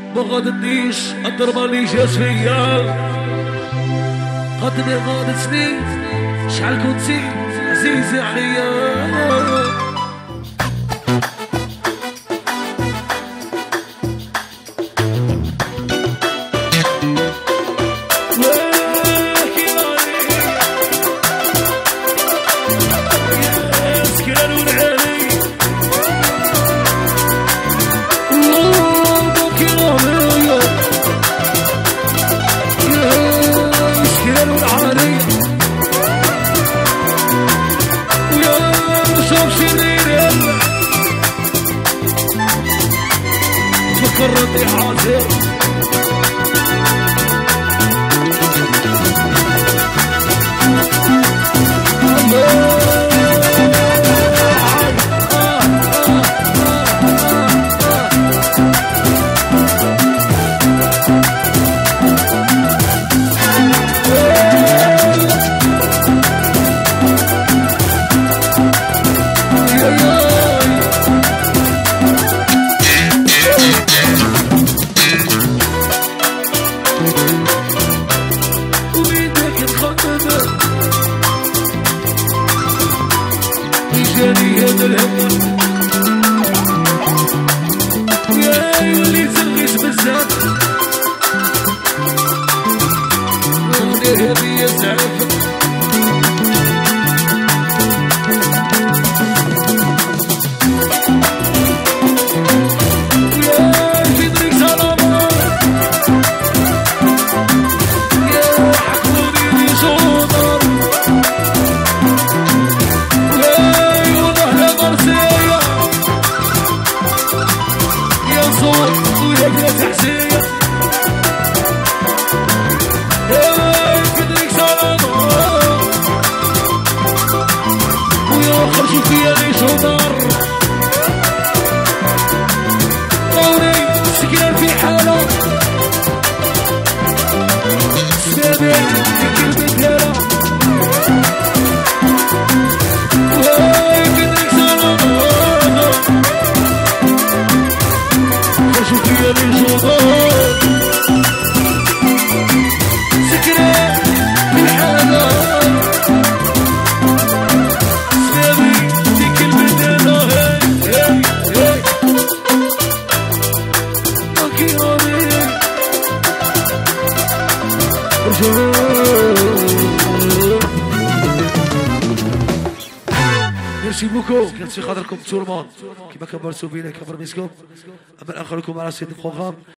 ما غادنيش الضربة اللي جات فيا قدمي غادتني شحال كنتي عزيزة عليا فكرتي حاضر جاني هذا الهم يا اللي تلغيت بزاف ودير هذه يسعف خرجوا فيا ليش ودار طوري سكران في حالة سابق في كلمة هلا وهاي كدريك سلامة خرجوا فيا ليش ودار سكران في حالة ميرسي بوكو كنسي خاطركم تورمون كيما كبرتو بينا كبر مسكم اما الاخر لكم على سيد البروغرام.